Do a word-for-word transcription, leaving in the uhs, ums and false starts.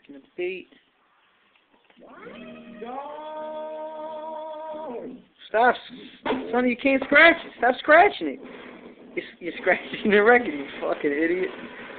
scratching the beat. No! Stop, Sonny, you can't scratch it. Stop scratching it. You're, you're scratching the record, you fucking idiot.